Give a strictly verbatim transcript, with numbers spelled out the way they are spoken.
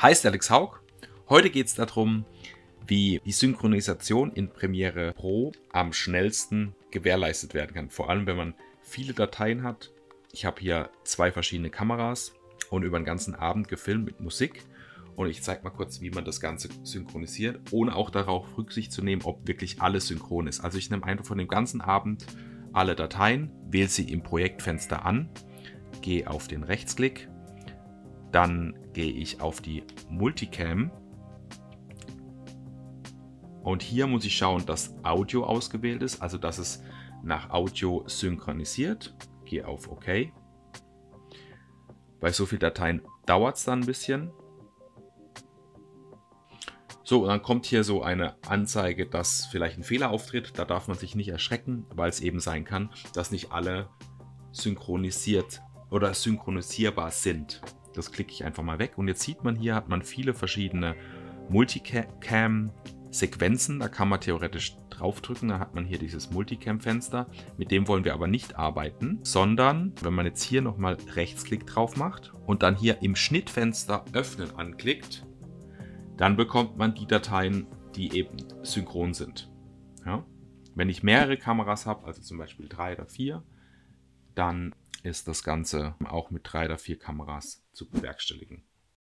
Heißt Alex Haug. Heute geht es darum, wie die Synchronisation in Premiere Pro am schnellsten gewährleistet werden kann. Vor allem, wenn man viele Dateien hat. Ich habe hier zwei verschiedene Kameras und über den ganzen Abend gefilmt mit Musik. Und ich zeige mal kurz, wie man das Ganze synchronisiert, ohne auch darauf Rücksicht zu nehmen, ob wirklich alles synchron ist. Also ich nehme einfach von dem ganzen Abend alle Dateien, wähle sie im Projektfenster an, gehe auf den Rechtsklick, dann gehe ich auf die Multicam und hier muss ich schauen, dass Audio ausgewählt ist, also dass es nach Audio synchronisiert. Gehe auf OK. Bei so vielen Dateien dauert es dann ein bisschen. So, und dann kommt hier so eine Anzeige, dass vielleicht ein Fehler auftritt. Da darf man sich nicht erschrecken, weil es eben sein kann, dass nicht alle synchronisiert oder synchronisierbar sind. Das klicke ich einfach mal weg. Und jetzt sieht man hier, hat man viele verschiedene Multicam-Sequenzen. Da kann man theoretisch draufdrücken. Dann hat man hier dieses Multicam-Fenster. Mit dem wollen wir aber nicht arbeiten, sondern wenn man jetzt hier nochmal Rechtsklick drauf macht und dann hier im Schnittfenster Öffnen anklickt, dann bekommt man die Dateien, die eben synchron sind. Ja? Wenn ich mehrere Kameras habe, also zum Beispiel drei oder vier, dann ist das Ganze auch mit drei oder vier Kameras zu bewerkstelligen.